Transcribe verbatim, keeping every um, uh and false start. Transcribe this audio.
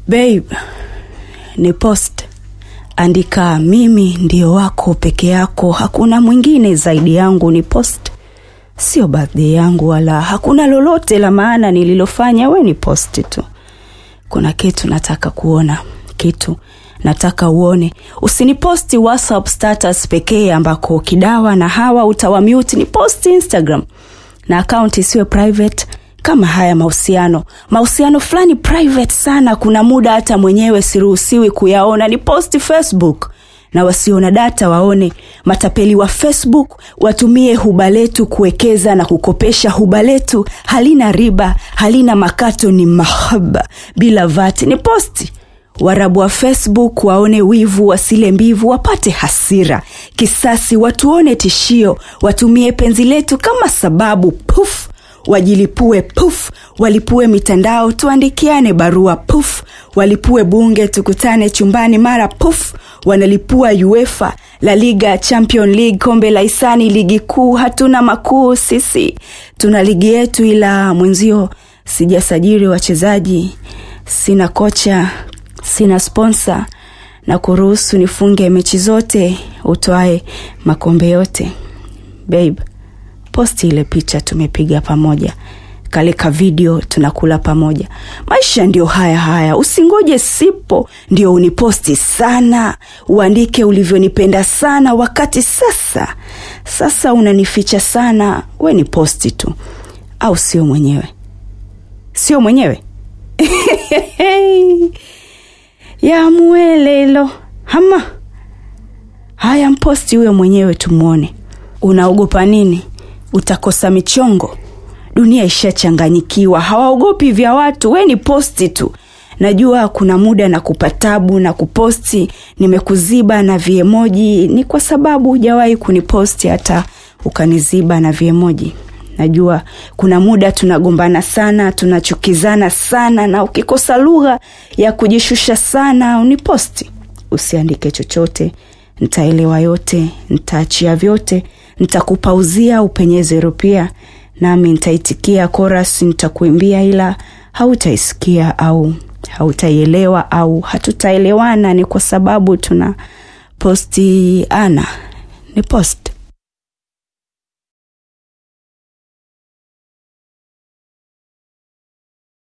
Babe, Niposti. Andika mimi ndio wako peke yako, hakuna mwingine zaidi yangu. Niposti. Sio birthday yangu wala hakuna lolote la maana nililofanya, we Niposti tu. Kuna kitu nataka kuona, kitu nataka uone. Usiniposti WhatsApp status pekee ambako kidawa na hawa utawamute. Niposti Instagram na account isiwe private kama haya mahusiano. Mahusiano fulani private sana, kuna muda hata mwenyewe siruhusiwi kuyaona. Niposti Facebook na wasiona data waone. Matapeli wa Facebook watumie huba letu kuwekeza na kukopesha. Huba letu halina riba, halina makato, ni mahaba bila vati. Niposti. Warabu wa Facebook waone wivu, wasile mbivu, wapate hasira, kisasi, watuone tishio, watumie penzi letu kama sababu. Puff, wajilipue. Puff, walipue mitandao, tuandikiane barua. Puff, walipue bunge, tukutane chumbani mara. Puff, wanalipua UEFA, La Liga, Champion League, kombe la hisani, ligi kuu. Hatuna makuu sisi, tuna ligi yetu, ila mwenzio sijasajili wachezaji, sina kocha, sina sponsor, na kuruhusu nifunge mechi zote, utoae makombe yote. Babe, posti ile picha tumepiga pamoja, kaleka video tunakula pamoja. Maisha ndio haya haya, usingoje sipo ndio uniposti sana, uandike ulivyonipenda sana, wakati sasa sasa unanificha sana. We Niposti tu, au sio mwenyewe? Sio mwenyewe? Ya muelelo hama. Haya, mposti uwe mwenyewe tumuone. Unaogopa nini? Utakosa michongo. Dunia ishachanganyikiwa, hawaogopi vya watu. We Niposti tu. Najua kuna muda na kupatabu na kuposti nimekuziba na viemoji, ni kwa sababu hujawahi kuniposti hata ukaniziba na viemoji. Najua kuna muda tunagombana sana, tunachukizana sana, na ukikosa lugha ya kujishusha sana uniposti. Usiandike chochote, nitaelewa yote, nitaachia vyote, nitakupauzia upenyeze rupia, nami nitaitikia chorus, nitakuimbia, ila hautaisikia au hautaielewa au hatutaelewana. Ni kwa sababu tuna posti ana. Niposti.